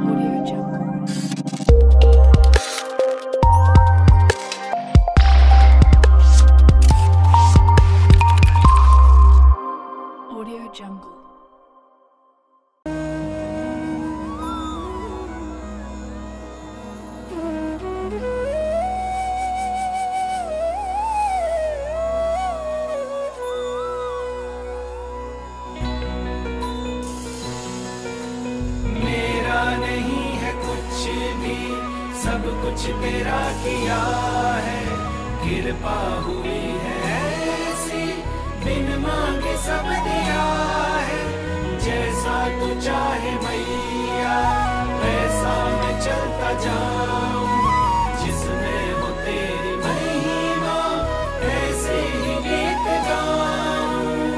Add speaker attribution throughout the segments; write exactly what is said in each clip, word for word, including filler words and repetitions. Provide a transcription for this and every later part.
Speaker 1: Audio Jungle. Audio Jungle.
Speaker 2: नहीं है कुछ भी, सब कुछ तेरा किया है। कृपा हुई है ऐसी, बिन मांगे सब दिया है। जैसा तू चाहे मैया, वैसा मैं चलता जाऊं। जिसमें हो तेरी महिमा, ऐसे ही गीत गाऊं।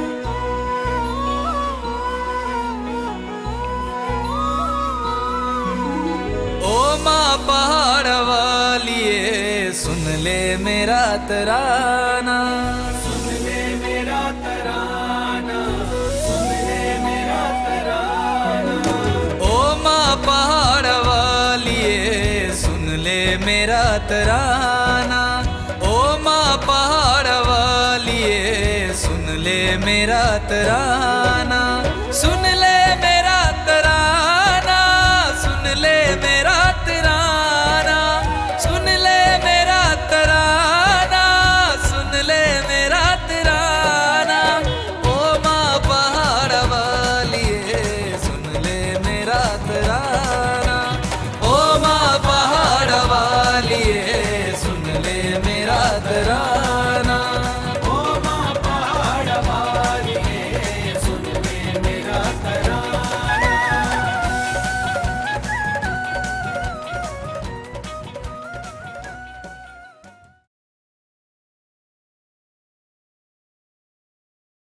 Speaker 3: ओ माँ पहाड़ वालिए, सुन ले मेरा तराना।
Speaker 2: सुन ले मेरा तराना, सुन ले मेरा तराना।
Speaker 3: ओ माँ पहाड़ वालिए, सुन ले मेरा तराना। ओ माँ पहाड़ वालिए, सुन ले मेरा तराना। सुन